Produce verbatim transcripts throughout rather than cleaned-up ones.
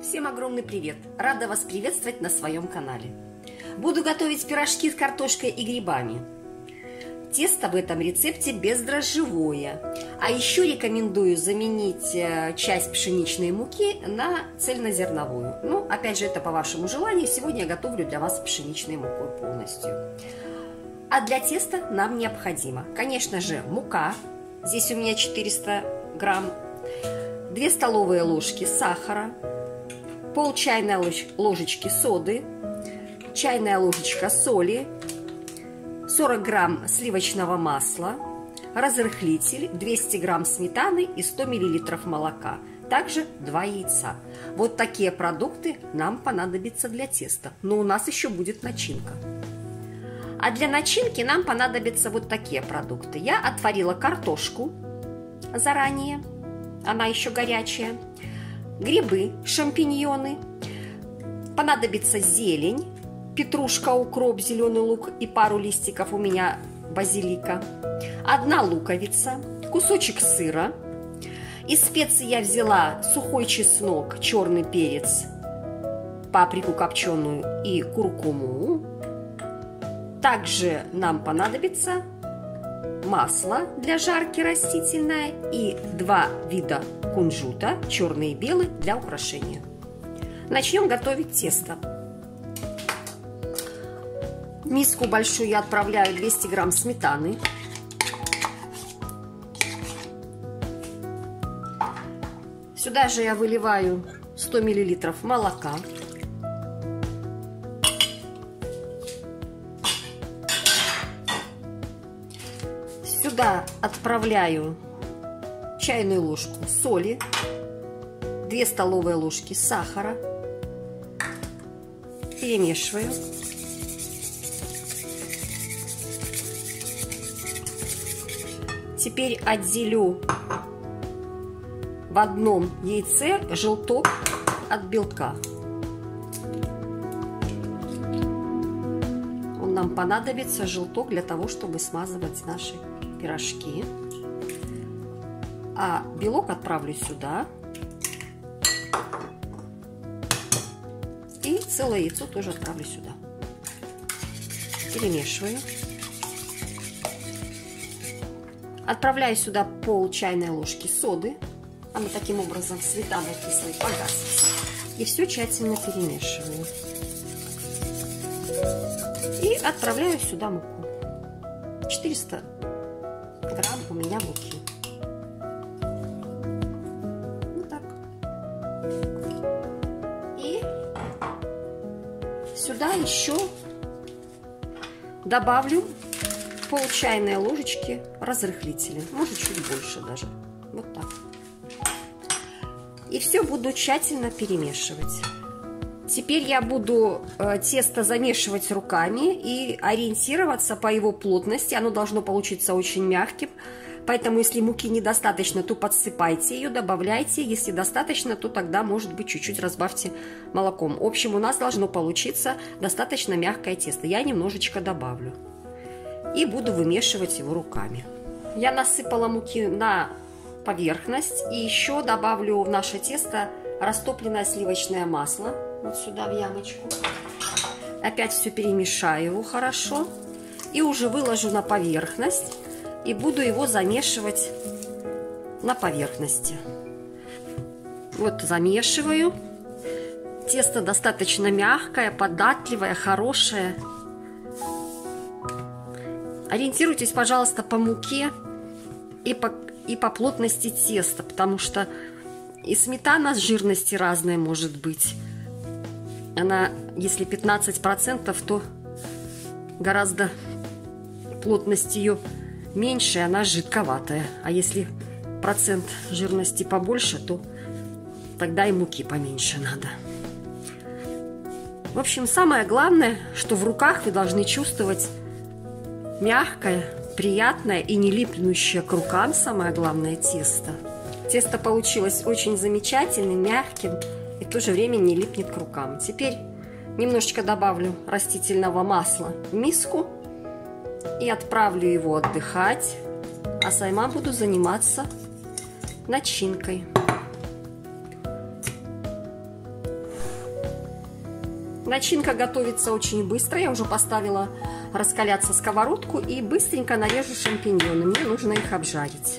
Всем огромный привет! Рада вас приветствовать на своем канале. Буду готовить пирожки с картошкой и грибами. Тесто в этом рецепте бездрожжевое. А еще рекомендую заменить часть пшеничной муки на цельнозерновую. Ну, опять же, это по вашему желанию. Сегодня я готовлю для вас пшеничной мукой полностью. А для теста нам необходимо, конечно же, мука. Здесь у меня четыреста грамм. две столовые ложки сахара. Пол чайной ложечки соды, чайная ложечка соли, сорок грамм сливочного масла, разрыхлитель, двести грамм сметаны и сто миллилитров молока. Также два яйца. Вот такие продукты нам понадобятся для теста. Но у нас еще будет начинка. А для начинки нам понадобятся вот такие продукты. Я отварила картошку заранее, она еще горячая. Грибы, шампиньоны, понадобится зелень, петрушка, укроп, зеленый лук и пару листиков у меня базилика, одна луковица, кусочек сыра. Из специй я взяла сухой чеснок, черный перец, паприку копченую и куркуму. Также нам понадобится масло для жарки растительное и два вида кунжута, черный и белый, для украшения. Начнем готовить тесто. В миску большую я отправляю двести грамм сметаны. Сюда же я выливаю сто миллилитров молока. Сюда отправляю чайную ложку соли, две столовые ложки сахара, перемешиваю. Теперь отделю в одном яйце желток от белка. Он нам понадобится, желток, для того, чтобы смазывать наши пирожки. А белок отправлю сюда. И целое яйцо тоже отправлю сюда. Перемешиваю. Отправляю сюда пол чайной ложки соды. Она таким образом сметаной кислой погасится. И все тщательно перемешиваю. И отправляю сюда муку. четыреста грамм у меня муки. Вот так. И сюда еще добавлю пол чайной ложечки разрыхлителя. Может, чуть больше даже. Вот так. И все буду тщательно перемешивать. Теперь я буду э, тесто замешивать руками и ориентироваться по его плотности. Оно должно получиться очень мягким. Поэтому, если муки недостаточно, то подсыпайте ее, добавляйте. Если достаточно, то тогда, может быть, чуть-чуть разбавьте молоком. В общем, у нас должно получиться достаточно мягкое тесто. Я немножечко добавлю. И буду вымешивать его руками. Я насыпала муки на поверхность. И еще добавлю в наше тесто растопленное сливочное масло. Вот сюда в ямочку. Опять все перемешаю его хорошо. И уже выложу на поверхность. И буду его замешивать на поверхности. Вот замешиваю. Тесто достаточно мягкое, податливое, хорошее. Ориентируйтесь, пожалуйста, по муке и по, и по плотности теста. Потому что и сметана с жирности разной может быть. Она, если пятнадцать процентов, то гораздо плотность ее меньше, она жидковатая. А если процент жирности побольше, то тогда и муки поменьше надо. В общем, самое главное, что в руках вы должны чувствовать мягкое, приятное и не липнущее к рукам, самое главное, тесто. Тесто получилось очень замечательным, мягким. И в то же время не липнет к рукам. Теперь немножечко добавлю растительного масла в миску и отправлю его отдыхать, а сама буду заниматься начинкой. Начинка готовится очень быстро. Я уже поставила раскаляться сковородку и быстренько нарежу шампиньоны. Мне нужно их обжарить.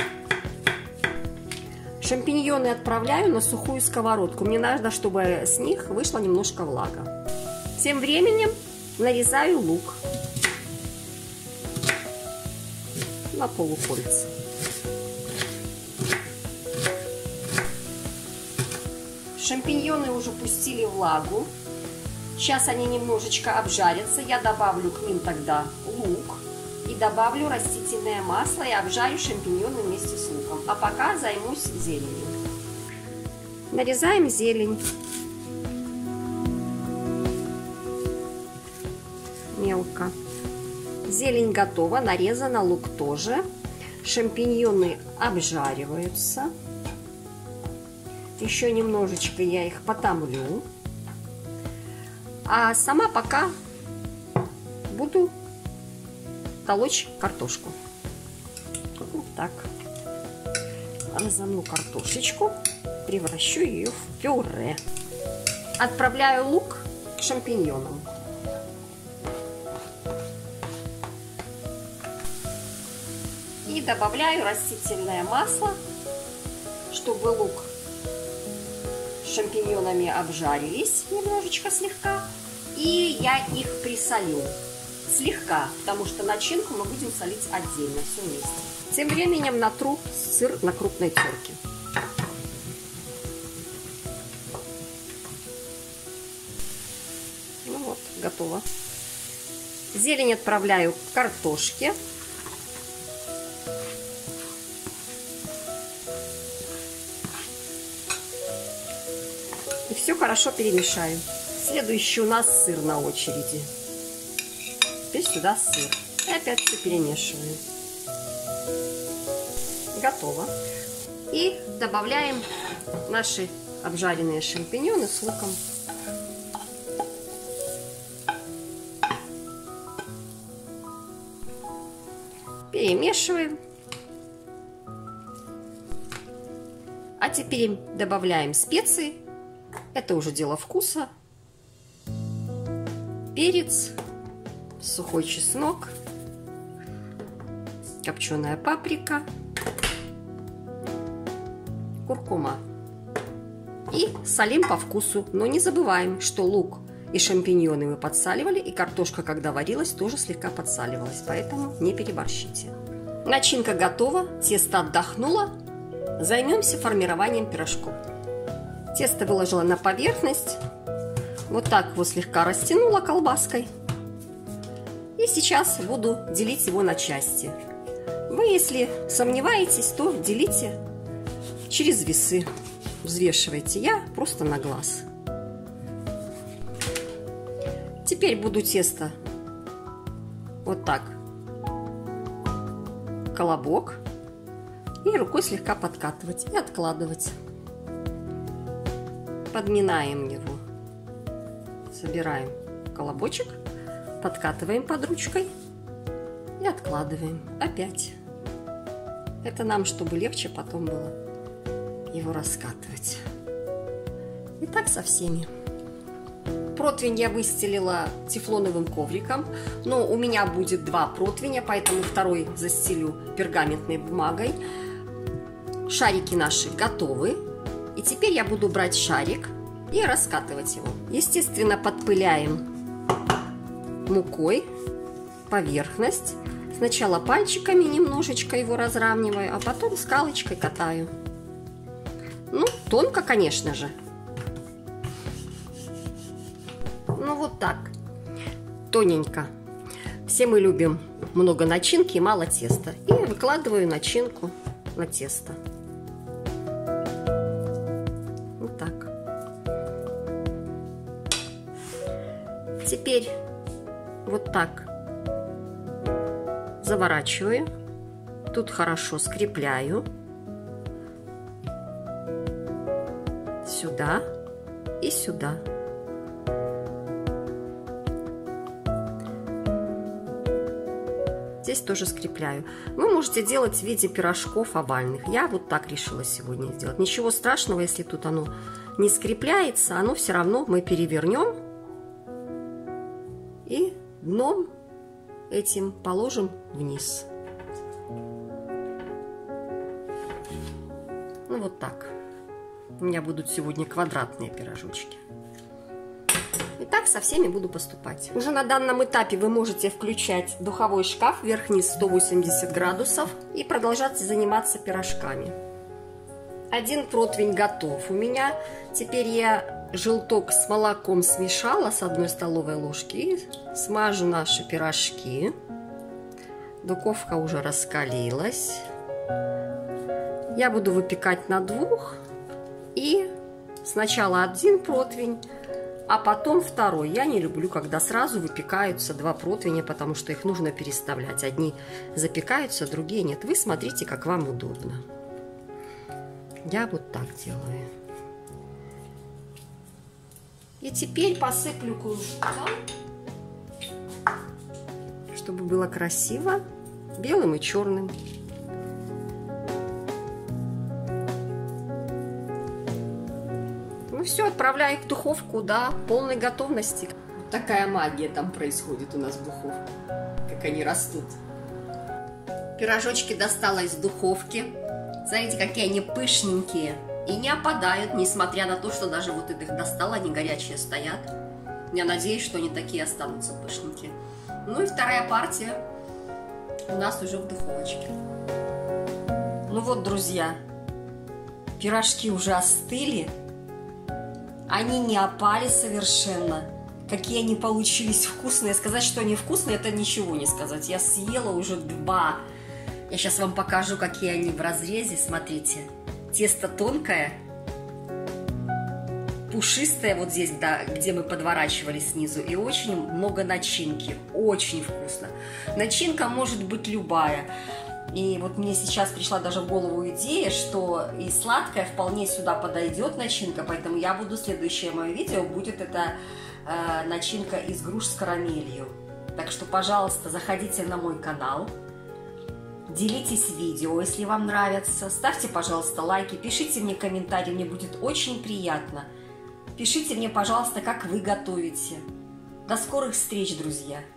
Шампиньоны отправляю на сухую сковородку. Мне надо, чтобы с них вышла немножко влага. Тем временем нарезаю лук на полукольца. Шампиньоны уже пустили влагу. Сейчас они немножечко обжарятся. Я добавлю к ним тогда лук и добавлю растительное масло и обжарю шампиньоны вместе с луком. А пока займусь зеленью. Нарезаем зелень мелко. Зелень готова, нарезана, лук тоже. Шампиньоны обжариваются. Еще немножечко я их потомлю. А сама пока буду толочь картошку. Вот так. Разомну картошечку, превращу ее в пюре. Отправляю лук к шампиньонам. И добавляю растительное масло, чтобы лук с шампиньонами обжарились немножечко слегка. И я их присолю слегка, потому что начинку мы будем солить отдельно, все вместе. Тем временем натру сыр на крупной терке. Ну вот, готово. Зелень отправляю к картошке. И все хорошо перемешаю. Следующий у нас сыр на очереди. Теперь сюда сыр. И опять все перемешиваю. Готово. И добавляем наши обжаренные шампиньоны с луком. Перемешиваем. А теперь добавляем специи. Это уже дело вкуса. Перец, сухой чеснок, копченая паприка, куркума. И солим по вкусу. Но не забываем, что лук и шампиньоны мы подсаливали, и картошка, когда варилась, тоже слегка подсаливалась. Поэтому не переборщите. Начинка готова, тесто отдохнуло. Займемся формированием пирожков. Тесто выложила на поверхность. Вот так его слегка растянула колбаской. И сейчас буду делить его на части. Вы, если сомневаетесь, то делите через весы. Взвешивайте. Я просто на глаз. Теперь буду тесто вот так. Колобок. И рукой слегка подкатывать и откладывать. Подминаем его. Собираем колобочек, подкатываем под ручкой и откладываем опять. Это нам, чтобы легче потом было его раскатывать. И так со всеми. Противень я выстелила тефлоновым ковриком, но у меня будет два противня, поэтому второй застелю пергаментной бумагой. Шарики наши готовы. И теперь я буду брать шарик и раскатывать его. Естественно, подпыляем мукой поверхность. Сначала пальчиками немножечко его разравниваю, а потом скалочкой катаю. Ну, тонко, конечно же. Ну, вот так. Тоненько. Все мы любим много начинки и мало теста. И выкладываю начинку на тесто. Вот так. Теперь вот так заворачиваю. Тут хорошо скрепляю. Сюда и сюда. Здесь тоже скрепляю. Вы можете делать в виде пирожков овальных. Я вот так решила сегодня сделать. Ничего страшного, если тут оно не скрепляется. Оно все равно мы перевернем И дном этим положим вниз. Ну вот так. У меня будут сегодня квадратные пирожочки. И так со всеми буду поступать. Уже на данном этапе вы можете включать духовой шкаф вверх-вниз сто восемьдесят градусов и продолжать заниматься пирожками. Один противень готов у меня. Теперь я желток с молоком смешала с одной столовой ложки и смажу наши пирожки. Духовка уже раскалилась. Я буду выпекать на двух. И сначала один противень, а потом второй. Я не люблю, когда сразу выпекаются два противня, потому что их нужно переставлять. Одни запекаются, другие нет. Вы смотрите, как вам удобно. Я вот так делаю. И теперь посыплю кружком, чтобы было красиво, белым и черным. Ну все, отправляю их в духовку, да, полной готовности. Вот такая магия там происходит у нас в духовке, как они растут. Пирожочки достала из духовки. Смотрите, какие они пышненькие. И не опадают, несмотря на то, что даже вот их достала, они горячие стоят. Я надеюсь, что они такие останутся пышненькие. Ну и вторая партия у нас уже в духовочке. Ну вот, друзья, пирожки уже остыли. Они не опали совершенно. Какие они получились вкусные. Сказать, что они вкусные, это ничего не сказать. Я съела уже два. Я сейчас вам покажу, какие они в разрезе. Смотрите. Тесто тонкое. Пушистое вот здесь, да, где мы подворачивали снизу. И очень много начинки. Очень вкусно. Начинка может быть любая. И вот мне сейчас пришла даже в голову идея, что и сладкая вполне сюда подойдет начинка, поэтому я буду, следующее мое видео будет это э, начинка из груш с карамелью. Так что, пожалуйста, заходите на мой канал, делитесь видео, если вам нравится, ставьте, пожалуйста, лайки, пишите мне комментарии, мне будет очень приятно. Пишите мне, пожалуйста, как вы готовите. До скорых встреч, друзья!